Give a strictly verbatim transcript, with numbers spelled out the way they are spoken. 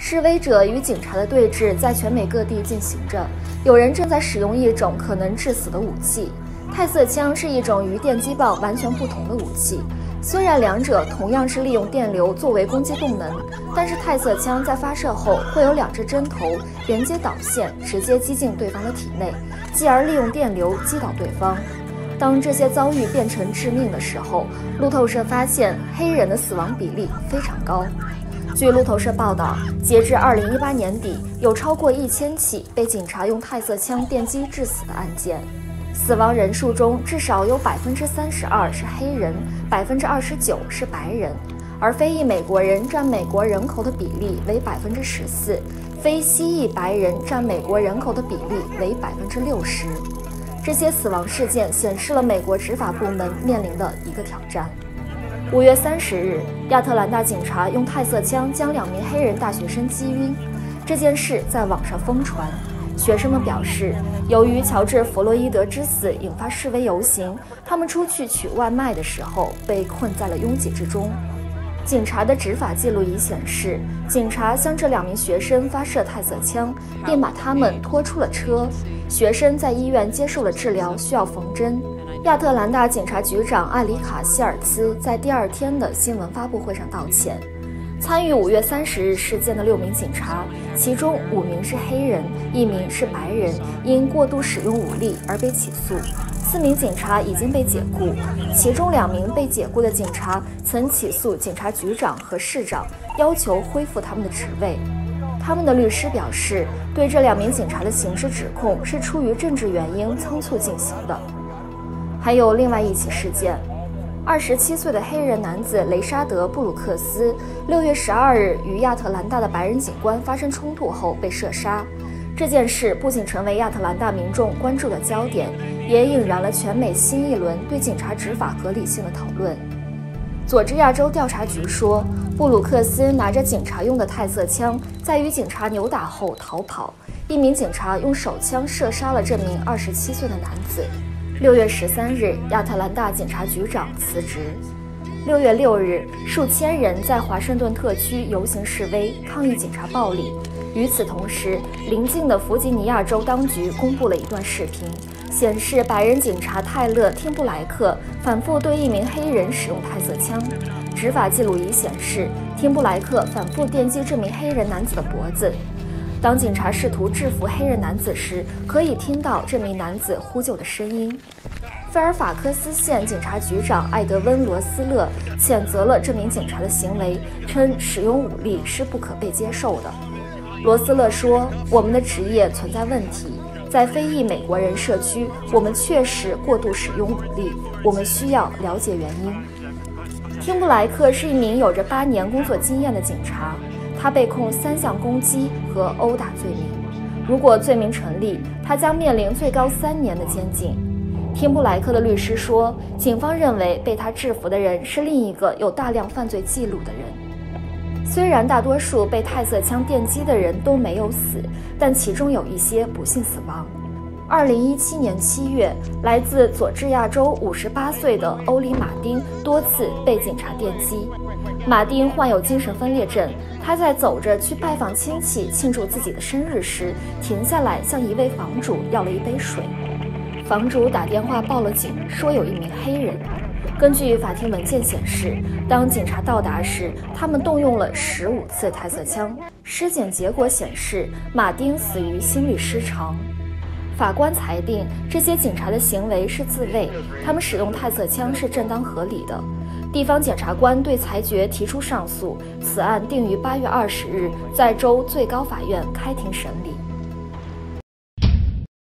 示威者与警察的对峙在全美各地进行着，有人正在使用一种可能致死的武器。泰瑟枪是一种与电击棒完全不同的武器，虽然两者同样是利用电流作为攻击动能，但是泰瑟枪在发射后会有两只针头连接导线，直接击进对方的体内，继而利用电流击倒对方。当这些遭遇变成致命的时候，路透社发现黑人的死亡比例非常高。据路透社报道，截至二零一八年底，有超过一千起被警察用泰瑟枪电击致死的案件。死亡人数中至少有百分之三十二是黑人，百分之二十九是白人，而非裔美国人占美国人口的比例为百分之十四，非西裔白人占美国人口的比例为百分之六十。这些死亡事件显示了美国执法部门面临的一个挑战。五月三十日，亚特兰大警察用泰瑟枪将两名黑人大学生击晕，这件事在网上疯传。学生们表示，由于乔治·弗洛伊德之死引发示威游行，他们出去取外卖的时候被困在了拥挤之中。警察的执法记录仪显示，警察向这两名学生发射泰瑟枪，并把他们拖出了车。学生在医院接受了治疗，需要缝针。亚特兰大警察局长艾里卡·希尔茨在第二天的新闻发布会上道歉。参与五月三十日事件的六名警察，其中五名是黑人，一名是白人，因过度使用武力而被起诉。四名警察已经被解雇，其中两名被解雇的警察曾起诉警察局长和市长，要求恢复他们的职位。他们的律师表示，对这两名警察的刑事指控是出于政治原因仓促进行的。还有另外一起事件。二十七岁的黑人男子雷沙德·布鲁克斯六月十二日与亚特兰大的白人警官发生冲突后被射杀。这件事不仅成为亚特兰大民众关注的焦点，也引燃了全美新一轮对警察执法合理性的讨论。佐治亚州调查局说，布鲁克斯拿着警察用的泰瑟枪，在与警察扭打后逃跑，一名警察用手枪射杀了这名二十七岁的男子。六月十三日，亚特兰大警察局长辞职。六月六日，数千人在华盛顿特区游行示威，抗议警察暴力。与此同时，邻近的弗吉尼亚州当局公布了一段视频，显示白人警察泰勒·汀布莱克反复对一名黑人使用泰瑟枪。执法记录仪显示，汀布莱克反复电击这名黑人男子的脖子。当警察试图制服黑人男子时，可以听到这名男子呼救的声音。菲尔法克斯县警察局长艾德温·罗斯勒谴责了这名警察的行为，称使用武力是不可被接受的。罗斯勒说：“我们的职业存在问题，在非裔美国人社区，我们确实过度使用武力，我们需要了解原因。”汀布莱克是一名有着八年工作经验的警察。他被控三项攻击和殴打罪名，如果罪名成立，他将面临最高三年的监禁。汀布莱克的律师说，警方认为被他制服的人是另一个有大量犯罪记录的人。虽然大多数被泰瑟枪电击的人都没有死，但其中有一些不幸死亡。二零一七年七月，来自佐治亚州五十八岁的欧里马丁多次被警察电击。马丁患有精神分裂症，他在走着去拜访亲戚庆祝自己的生日时，停下来向一位房主要了一杯水。房主打电话报了警，说有一名黑人。根据法庭文件显示，当警察到达时，他们动用了十五次泰瑟枪。尸检结果显示，马丁死于心律失常。法官裁定，这些警察的行为是自卫，他们使用泰瑟枪是正当合理的。地方检察官对裁决提出上诉，此案定于八月二十日在州最高法院开庭审理。